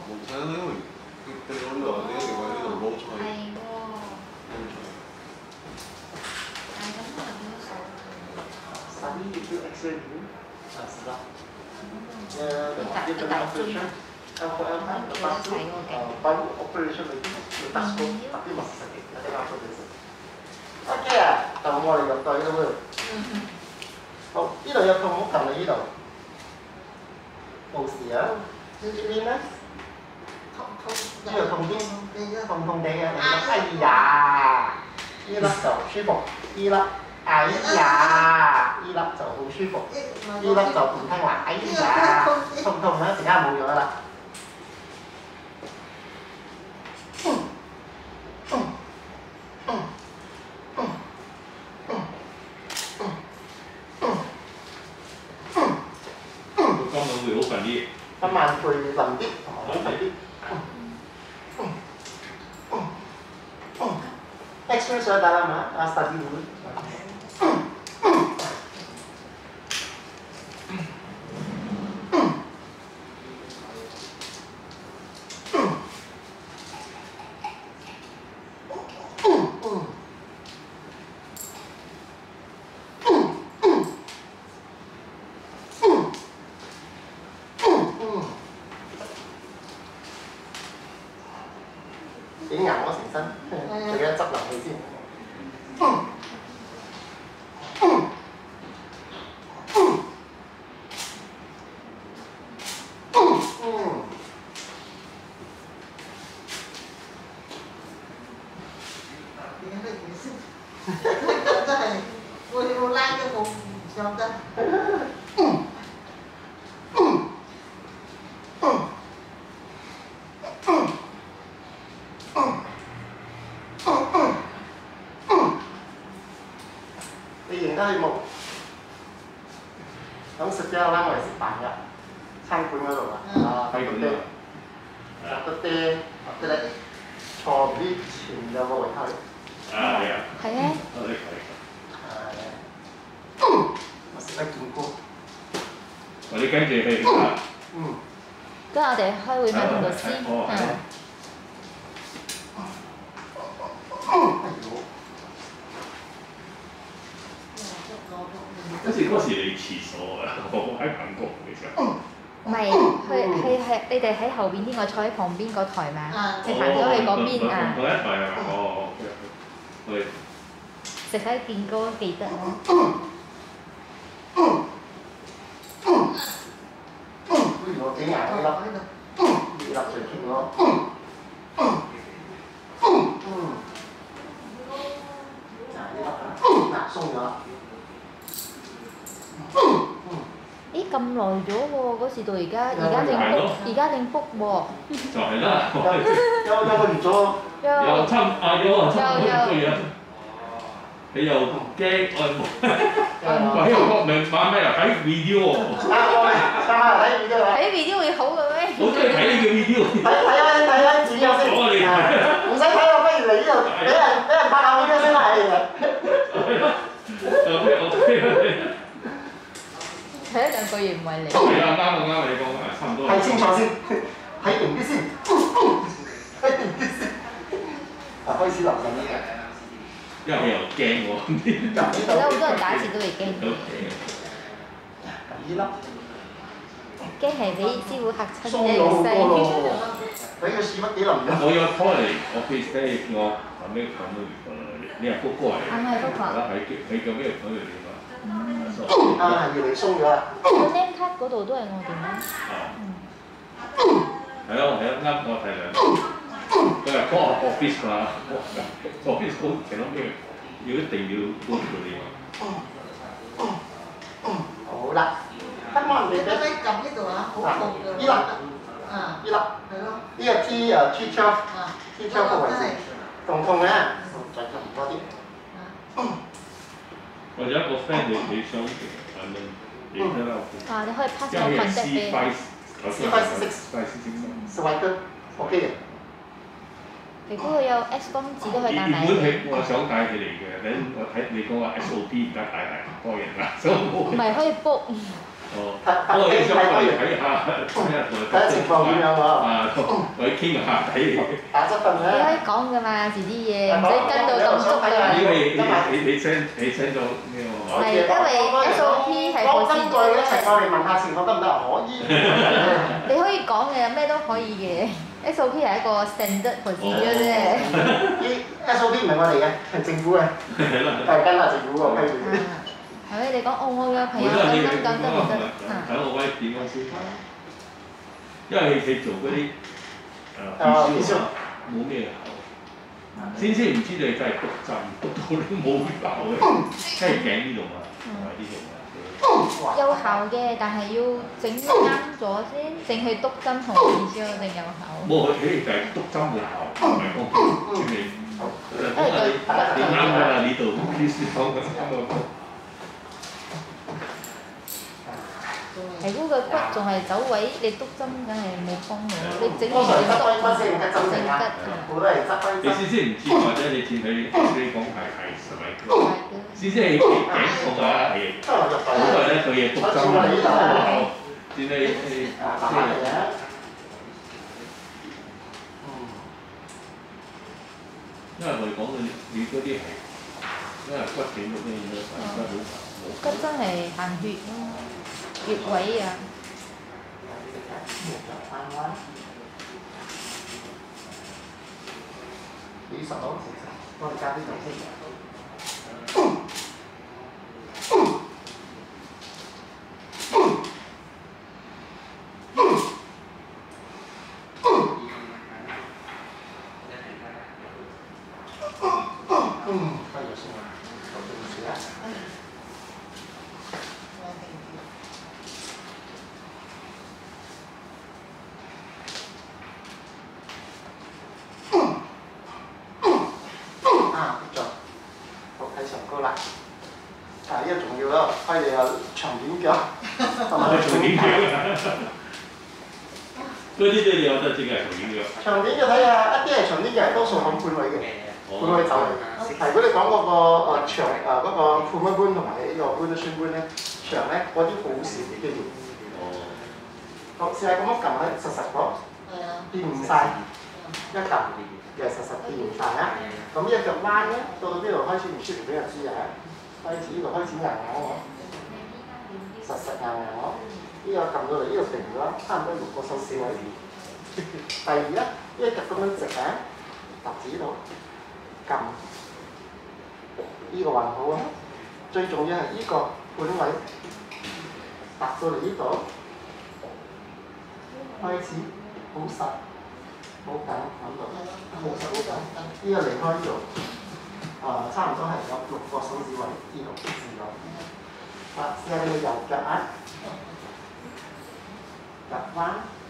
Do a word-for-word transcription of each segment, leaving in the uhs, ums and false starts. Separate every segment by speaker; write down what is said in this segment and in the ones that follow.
Speaker 1: 冇睇因為佢哋嗰度你一定喺呢度攞菜。
Speaker 2: 係喎。
Speaker 1: 攞菜。
Speaker 2: 係咁可能幾多數
Speaker 3: ？Study itu X-ray dulu. Nah, setelah
Speaker 2: 一
Speaker 3: ya
Speaker 2: 大
Speaker 3: dia
Speaker 2: 一
Speaker 3: kena
Speaker 2: 大樽
Speaker 3: operation. L four L five lepas tu uh, baru operation lagi lepas tu tapi masih sakit. Ada apa biasa? OK 啊，就我哋入隊啦喎。好，呢度有痛冇撳你呢度？冇事啊？呢邊咧？呢度痛啲，痛痛地啊！哎呀，呢粒就舒服，呢粒哎呀，呢粒就好舒服，呢粒就唔聽話，哎呀，痛唔痛啊？陣間冇咗啦。
Speaker 4: 今晚會好瞓啲。
Speaker 3: 今晚會冧啲，同埋好瞓啲。X-ray sudah dalam ah, study dulu. Ini ngầu quá thành身，最緊要執落去先。
Speaker 5: 真係我要拉都冇唔上得。你認得佢冇？咁食咗啦，我哋食飯㗎，餐館嗰度啊，啊，
Speaker 4: 喺嗰度。
Speaker 3: 落個爹，或者坐唔啲前有個圍台。
Speaker 4: 啊，係啊。
Speaker 2: 係啊。
Speaker 4: 我哋睇。
Speaker 3: 係。我食得見過。
Speaker 4: 我哋跟住去啊。
Speaker 3: 嗯。
Speaker 2: 跟住我哋開會咪同律師。
Speaker 4: 哦。
Speaker 3: 哎呦！
Speaker 4: 好似嗰時你廁所啊，我喺韓國其實。
Speaker 2: 唔係，佢係係你哋喺後邊啲，我坐喺旁邊嗰台嘛，你行咗去嗰邊啊。
Speaker 4: 嗰一台係嘛？哦，我
Speaker 2: 食喺健哥記得咯。
Speaker 3: 不如我整牙呢粒，呢粒最勁咯。嗯。嗱呢粒啊，嗱鬆咗。
Speaker 2: 咦咁耐咗喎，嗰時到而家，而家正 book，而家正 book 喎。
Speaker 4: 就係啦。
Speaker 3: 有有個月咗。
Speaker 4: 又差啊有啊差唔多
Speaker 2: 有
Speaker 4: 一個月。你又驚按摩？我喺度講明買咩啊？睇 video 喎。
Speaker 3: 啊我咪上下睇 video 啊。
Speaker 2: 睇 video 會好嘅咩？
Speaker 4: 好中意睇呢個 video。
Speaker 3: 睇睇啊睇啊，剪咗先。唔使睇我，不如你呢度俾人俾人拍下 video 先啦，係。
Speaker 4: OK OK。
Speaker 2: 睇一兩個月唔係你。
Speaker 4: 係啊，啱啊啱啊，你講啊，差唔多。
Speaker 3: 睇清楚先，睇定啲先，睇定啲先。啊，開始流緊啦。
Speaker 4: 因為佢又驚我。
Speaker 2: 而家好多人打字都會驚。
Speaker 3: 呢粒。
Speaker 2: 驚係俾師傅嚇親
Speaker 3: 鬆
Speaker 2: 嘅
Speaker 3: 咗好多
Speaker 2: 聲。
Speaker 3: 咯，睇個屎忽幾腍咗。
Speaker 4: 我有 call 嚟 office 咧，叫我後尾講到你係 book 過嚟。
Speaker 2: 啱係 book 過。
Speaker 4: 係啦，係佢叫咩講嚟點啊？
Speaker 3: 啊，係越嚟鬆咗啦。
Speaker 2: 個 name card 嗰度都係我電話。
Speaker 4: 係咯係咯，啱我睇兩。佢係 call office 嘛 ，office call 其他咩？要一定要 book 嗰啲嘛。
Speaker 3: 好啦，今晚你
Speaker 5: 你撳呢度啊，好痛㗎。
Speaker 3: 呢粒，
Speaker 5: 啊，
Speaker 3: 呢粒，
Speaker 5: 係咯。
Speaker 3: 呢個 T 啊 T twelve，T twelve 個位置，痛唔痛咧？再撳多啲。
Speaker 4: 我有一個 friend 你你想反正你睇啦。
Speaker 2: 啊，你可以 pass 我 contact 俾。
Speaker 3: C five six，是位嘅 OK 嘅。
Speaker 2: 如果佢有 X 光紙都可以帶埋。
Speaker 4: 原本係我想帶佢嚟嘅，等我睇你講話 S O P 而家帶係多人啦，所以冇。
Speaker 2: 唔係可以 book。
Speaker 4: 哦，
Speaker 3: 睇
Speaker 4: 不過你
Speaker 3: 睇
Speaker 4: 想過嚟
Speaker 3: 睇
Speaker 4: 睇下，睇下同佢
Speaker 3: 睇下情況點樣喎。
Speaker 4: 啊，同佢傾下睇。
Speaker 3: 打側瞓
Speaker 2: 你可
Speaker 3: 咧。
Speaker 2: 以講㗎嘛，有時啲嘢唔使跟到咁足㗎。
Speaker 4: 因為你你你 send 你 send 咗呢個。
Speaker 2: 係因為 S O P 係
Speaker 3: 我
Speaker 2: procedure
Speaker 3: 根據一齊過嚟問下情況得唔得？可以。
Speaker 2: 你可以講嘅，咩都可以嘅。S O P 係一個 standard procedure 啫。
Speaker 3: 啲 S O P 唔係我哋嘅，係政府嘅，係跟下政府個批准。
Speaker 2: 係咪？你講哦，我嘅朋友
Speaker 4: 每個人
Speaker 2: 咁咁咁得唔得？
Speaker 4: 睇我威點樣先，因為佢做嗰啲誒 P C 冇咩效，先先唔知你真係篤針，篤到都冇效嘅，即係頸呢度啊，同埋呢度啊。
Speaker 2: 有效嘅，但係要整啱咗先，淨係篤針同 P C 先有效。
Speaker 4: 冇，佢哋就係篤針冇效，唔係講處理。
Speaker 2: 因為佢
Speaker 4: 你啱㗎啦，呢度 P C 講緊啱個。
Speaker 2: 係嗰個骨仲係走位，你篤針梗係冇幫我。你整完
Speaker 3: 通常
Speaker 2: 整篤
Speaker 3: 執翻先，跟針
Speaker 2: 整
Speaker 3: 整啊，
Speaker 2: 吉
Speaker 3: 好多人執翻
Speaker 4: 你先先唔知，或者你見佢你講係係係咪？先先係頸痛啊，係好多人咧佢嘢篤針冇效，見你你
Speaker 3: 啊，打翻嚟嘅。
Speaker 4: 因為我哋講到你嗰啲係，因為骨頸嗰啲嘢咧，骨好好。
Speaker 2: 骨真係行血咯，穴位啊。
Speaker 3: 幾十咯，我哋加啲糖先。嗯，可以先啦，好對唔住啊。啊，唔錯，好睇上高啦。啊，呢個重要咯，開你有長短腳，同埋
Speaker 4: 長短腳。嗰啲你有得整係長短腳。
Speaker 3: 長短腳睇下，一啲係長短腳，多數講半位嘅，半位走嚟。係如果你講嗰個誒長誒嗰個半位搬同埋呢個搬得穿搬咧，長咧嗰啲好少嘅機會。
Speaker 4: 哦。
Speaker 3: 好，試下咁樣撳喺實實嗰，掂唔晒，一撳又實實掂唔晒啊！咁呢一腳彎咧，到到呢度開始唔舒服俾人知啊！開始呢度開始硬硬喎，實實硬硬喎。呢個撳到嚟呢度停咗，差唔多六個手指位。第二咧，呢一腳咁樣直啊，踏指度撳，呢個還好啊。最重要係呢個盤位，踏到嚟呢度，開始好實。好緊喺度，好實好緊。呢個離開呢度，啊、呃、差唔多係有六個手指位，呢度至咗。啊，試下你右腳啊，夾彎，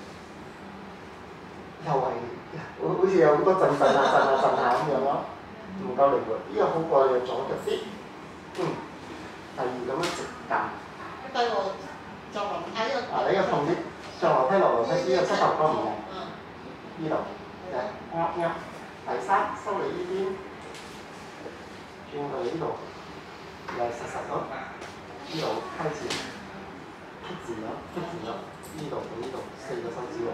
Speaker 3: 又係好好似有好多震震啊震啊震下咁樣咯，唔夠靈活。呢、這個好過你左腳啲，嗯。第二咁樣直撳。
Speaker 5: 對喎，就樓梯啊！
Speaker 3: 啊，呢個痛啲，上樓梯落樓梯，呢、這個膝頭哥唔係。呢度嘅啱啱，第三收嚟呢邊，轉到嚟呢度，又實實咗，呢度開始棘住咗，棘住咗，呢度到呢度四個手指位，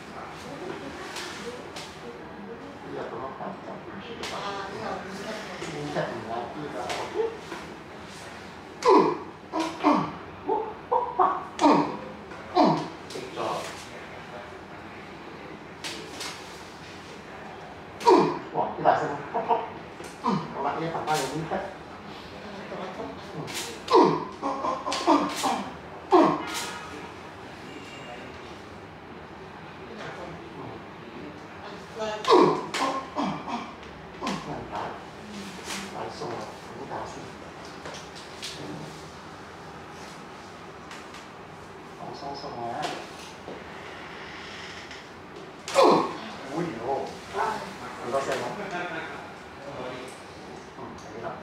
Speaker 3: 呢個咁樣拍就唔舒服。呢隻唔啱呢個。啲大聲，噗噗，好啦，呢一份翻嚟呢隻，大數啊，好大聲，放鬆鬆啊，無聊。好多聲咯，嗯，係啦。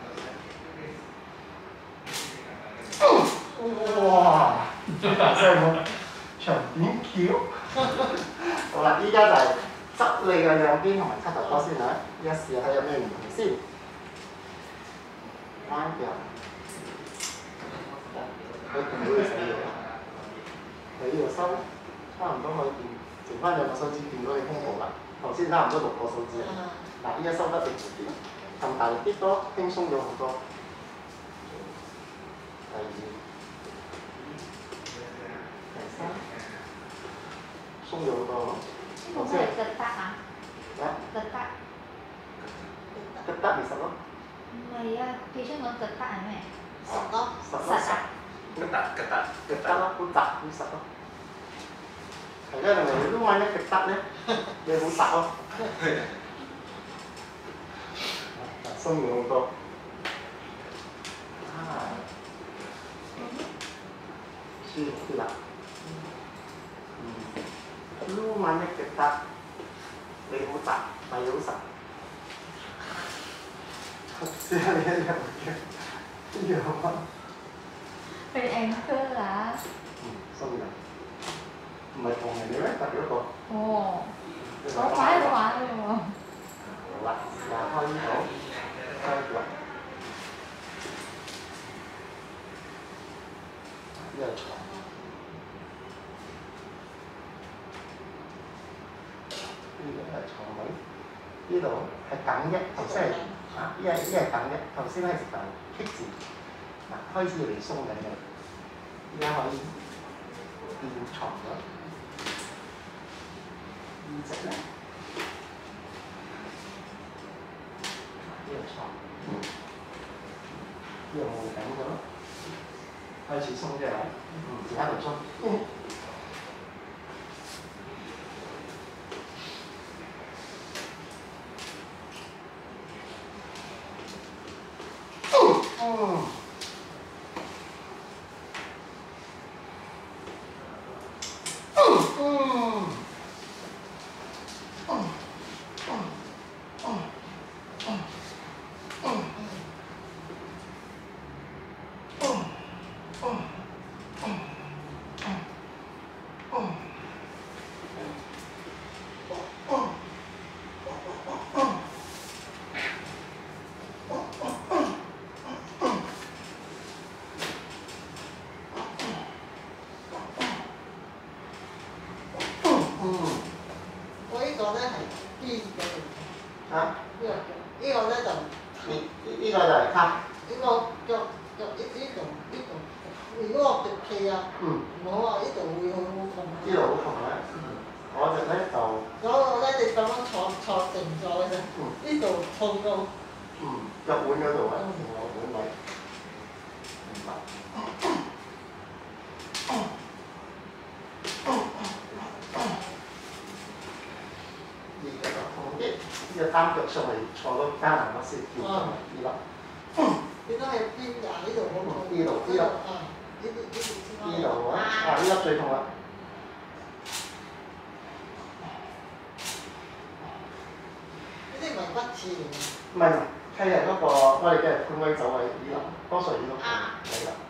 Speaker 3: 哇！最大聲喎，長短橋。好啦，依家就係執你嘅兩邊同埋膝頭哥先啦，依家試下睇有咩唔同先。彎腳， 佢掂到你死嘢。你呢度收，差唔多可以掂，剩翻兩個手指掂到你胸部啦。頭先差唔多六個手指。嗱，依家收得直啲，撳大力啲多，輕鬆咗好多。第二、第三，鬆咗好多。
Speaker 2: 頭先係吉得啊？
Speaker 3: 咩？
Speaker 2: 吉得。
Speaker 3: 吉得咪實咯。
Speaker 2: 唔係啊，記出我吉得係咩？
Speaker 5: 實咯。
Speaker 3: 實咯。
Speaker 2: 實啊。
Speaker 1: 吉達吉達
Speaker 3: 吉得咯，好雜好實咯。係啊，你咪撈埋一吉得咧，你好實咯。鬆咗好多。啊，舒服啲啦。嗯，撈埋一吉得，你好雜，咪好實。試下你一樣嘅，一樣啊。
Speaker 2: 係 anchor 啦。
Speaker 3: 嗯，鬆嘅。唔係同人哋咩？特別一個。
Speaker 2: 哦，我擺喺度玩嘅喎。
Speaker 3: 好啦，試下開呢度，開咗。呢個床。呢個係床位。呢度係梗嘅，頭先係啊，呢係呢係梗嘅，頭先係直頭棘住。嗱，開始嚟鬆緊嘅，而家可以掂床咗。呢隻咧，呢個床，呢個冇緊咗，開始鬆咗啦，嗯，而家度鬆。嗯嗯。
Speaker 5: 我呢個咧係邊嘅？
Speaker 3: 啊？
Speaker 5: 呢個呢個咧就
Speaker 3: 呢呢呢個就係卡。
Speaker 5: 呢個腳腳呢呢度呢度，如果我腳氣啊，
Speaker 3: 嗯。
Speaker 5: 我話呢度會好好痛。
Speaker 3: 呢度好痛嘅，我隻咧就。
Speaker 5: 嗰個咧你咁樣坐坐定咗嘅啫，呢度痛到。
Speaker 3: 嗯，腳腕嗰度啊，我腕位。明白。呢個就痛啲，呢個單腳上嚟坐到艱難嗰時跳上嚟呢粒。
Speaker 5: 點解係邊㗎？呢度好痛。
Speaker 3: 呢度呢度。
Speaker 5: 啊，呢度呢度
Speaker 3: 呢度啊，啊呢粒最痛啦。
Speaker 5: 呢啲唔係骨刺嚟嘅。
Speaker 3: 唔係，係係嗰個我哋嘅判位就係呢粒，多數呢粒係啦。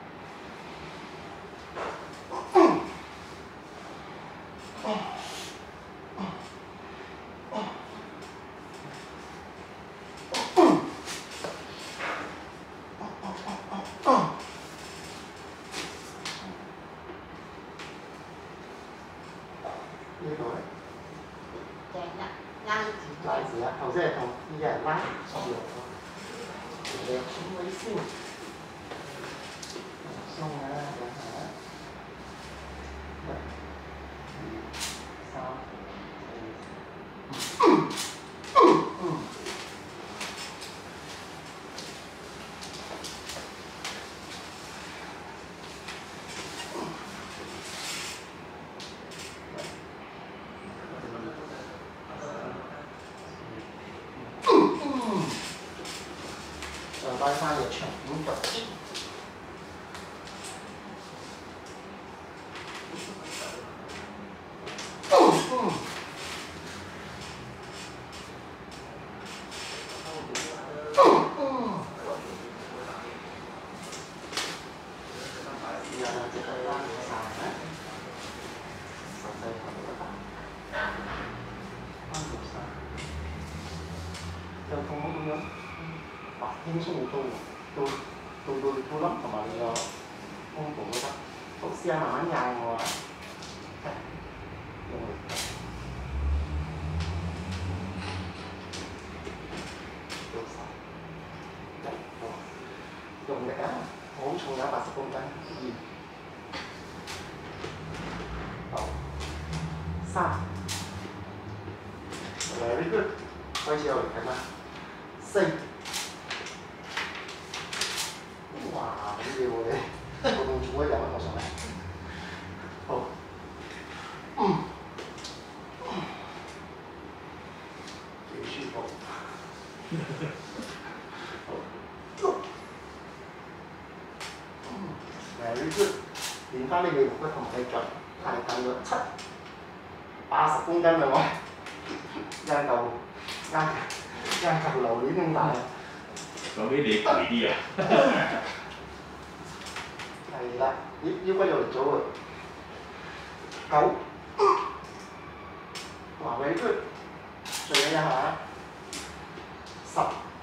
Speaker 3: 呢度咧，
Speaker 5: 就係拉拉住。
Speaker 3: 拉住啦，頭先係痛，依家係拉，鬆咗。你寬位先，鬆啊，兩下。一、二、三、四。嗯。上班翻嘅長短腳啲。嗯。嗯。然後就拉曬啦，實際頭嗰度，翻到晒，又痛咁樣。哇，輕鬆好多喎，到到到到粒同埋你個胸部都得，腹試下慢慢硬我啊，用力，到手，一，用力啊！好重有八十公斤，二，好，三 ，very good，開始有力緊啦，四。 哇！好嘢喎你，我仲做一日啊！我上嚟，好，嗯，幾舒服，好，六，嗯 ，very good，練翻你嘅肉骨同埋你腳，太近咗，七，八十公斤啦我，一嚿，一一嚿榴蓮咁大啊！
Speaker 4: 講起你攰啲啊！
Speaker 3: 係啦，腰腰骨用力咗喎。九，哇 very good，最緊一下。十，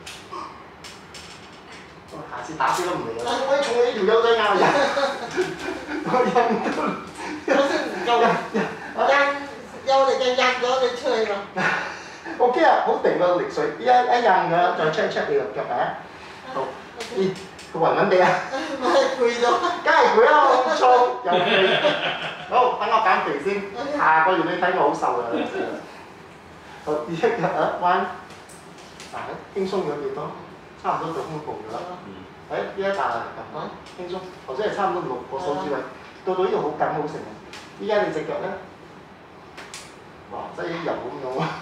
Speaker 3: 我下次打機都唔嚟啦。我可以重你呢條友仔拗人，我忍唔到。
Speaker 5: 我先唔夠印有力嘅印咗你出去咯。
Speaker 3: 我驚啊，好定個力水，一一印㗎，再 check check 你個腳啊。好，咦，佢暈暈地啊！
Speaker 5: 我係攰咗。
Speaker 3: 梗係攰啦，我咁粗又肥。好，等我減肥先。下個月你睇我好瘦啦。好，第一日啊，彎，嗱，輕鬆咗幾多？差唔多到胸部㗎啦。誒，呢一笪啊，咁多輕鬆。頭先係差唔多六個手指位，到到呢度好緊好成啊。依家你隻腳咧，哇，真係油咁樣喎。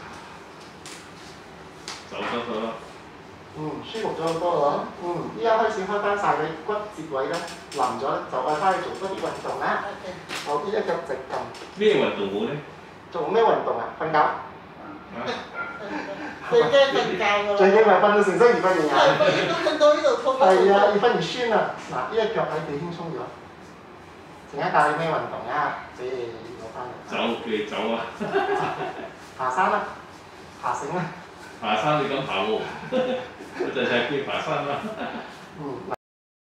Speaker 4: 走得咗啦。
Speaker 3: 嗯，舒服咗好多咯。嗯，依家開始開翻晒你骨節位咧，腍咗咧，就愛翻去做多啲運動啦。好，依一腳直撳。
Speaker 4: 咩運動好咧？
Speaker 3: 做咩運動啊？瞓覺。
Speaker 5: 最驚瞓覺㗎啦。
Speaker 3: 最驚咪瞓到成身而瞓完
Speaker 5: 係，瞓到呢度痛。
Speaker 3: 係啊，要瞓完酸啊！嗱，呢一腳喺地輕鬆咗。陣間教你咩運動啊？俾你攞翻嚟。
Speaker 4: 走，叫你走啊！
Speaker 3: 爬山啦，爬繩啦。
Speaker 4: 爬山你咁爬喎，我就係叫爬山啦。
Speaker 3: 嗯。